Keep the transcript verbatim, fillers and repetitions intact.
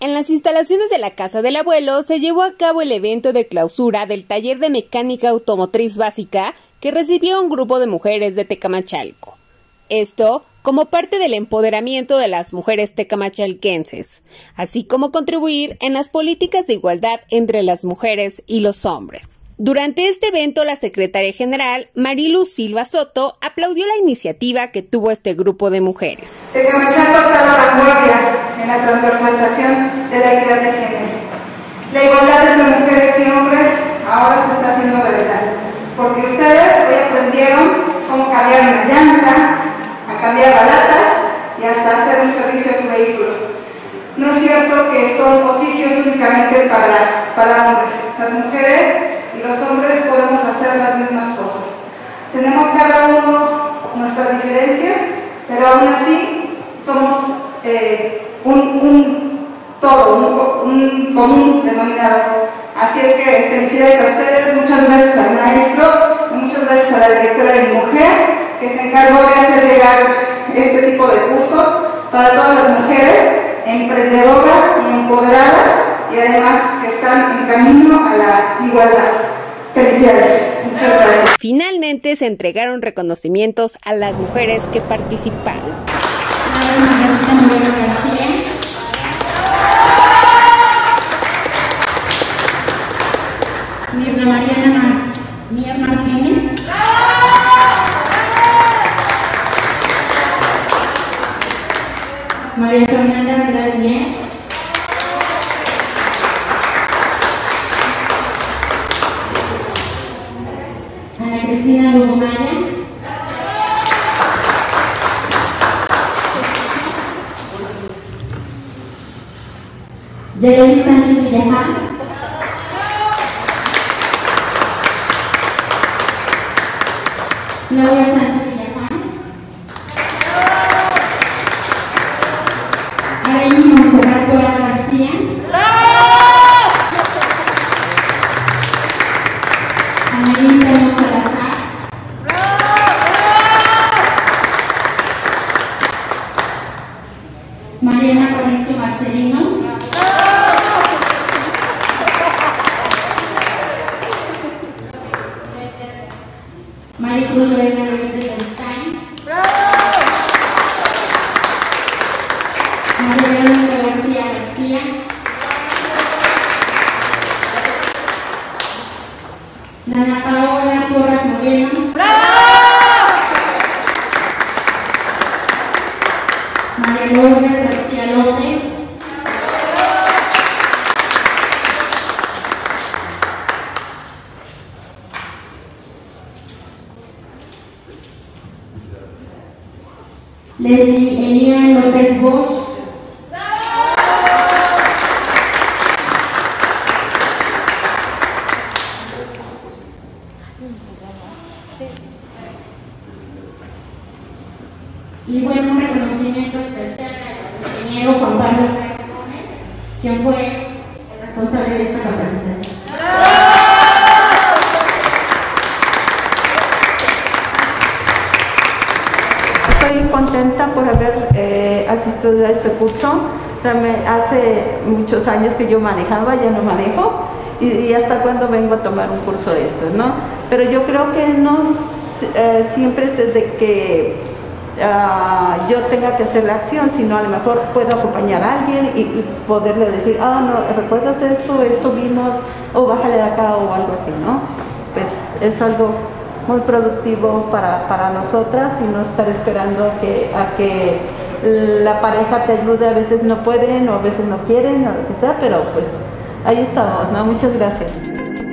En las instalaciones de la Casa del Abuelo se llevó a cabo el evento de clausura del taller de mecánica automotriz básica que recibió un grupo de mujeres de Tecamachalco. Esto como parte del empoderamiento de las mujeres tecamachalquenses, así como contribuir en las políticas de igualdad entre las mujeres y los hombres. Durante este evento, la secretaria general, Marilu Silva Soto, aplaudió la iniciativa que tuvo este grupo de mujeres. Tecamachalco está a la vanguardia en la transversalización de la equidad de género. La igualdad entre mujeres y hombres ahora se está haciendo realidad, porque ustedes hoy aprendieron cómo cambiar una llanta, a cambiar balatas y hasta hacer un servicio a su vehículo. No es cierto que son oficios únicamente para, para hombres. Las mujeres y los hombres podemos hacer las mismas cosas. Tenemos cada uno nuestras diferencias, pero aún así somos eh, un, un todo, un, un común denominador. Así es que felicidades a ustedes, muchas gracias al maestro y muchas gracias a la directora de Mujer que se encargó de hacer llegar este tipo de cursos para todas las mujeres emprendedoras y empoderadas y además que están en camino a la igualdad. Felicidades. Muchas gracias. Finalmente se entregaron reconocimientos a las mujeres que participaron. Mirna Mariana Mier Martínez. María Fernanda Andrade Mier. Ana Cristina Lugo Maya. Yeleli Sánchez Villaján. Claudia Sánchez Villaján. Arely Montserrat Dora García. Annalyn Ramos Salazar. Mariana Mauricio Marcelino. Maricruz Lorena Benítez-Einstein. María Verónica García García. Dana Paola Porras Moreno. María Lourdes García López. Leslie Elian López Bosch. Y bueno, un reconocimiento especial al ingeniero Juan Pablo Gómez, quien fue el responsable de esta capacitación. Estoy contenta por haber eh, asistido a este curso. Hace muchos años que yo manejaba, ya no manejo, y, y hasta cuándo vengo a tomar un curso de estos, ¿no? Pero yo creo que no eh, siempre es desde que uh, yo tenga que hacer la acción, sino a lo mejor puedo acompañar a alguien y, y poderle decir, ah, no, ¿recuerdas de esto? Esto vimos, o bájale de acá o algo así, ¿no? Pues es algo muy productivo para, para nosotras y no estar esperando a que, a que la pareja te ayude. A veces no pueden o a veces no quieren o lo que sea, pero pues ahí estamos, ¿no? Muchas gracias.